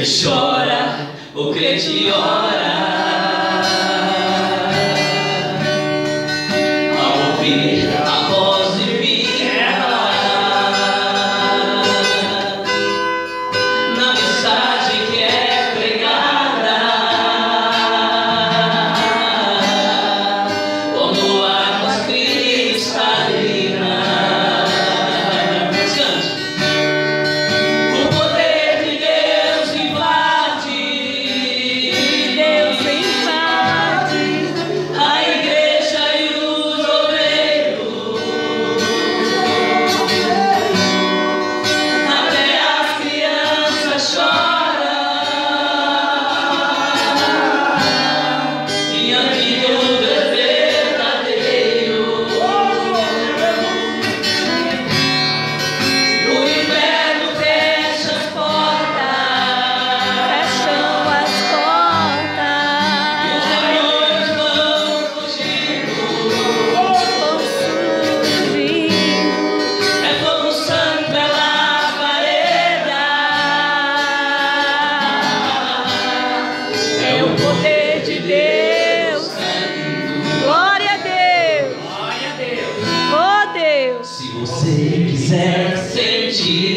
chora, o crente ora. Ao ouvir a voz divina, na mensagem que é pregada, quando a voz cristalina, cante. O poder de Deus invade a igreja e os obreiros, até as crianças choram diante do Deus verdadeiro. O inferno fecha as portas e os demônios vão fugindo. É como sangue pela parede, É o poder de Deus. Glória a Deus. glória a Deus. Oh Deus. Se você quiser sentir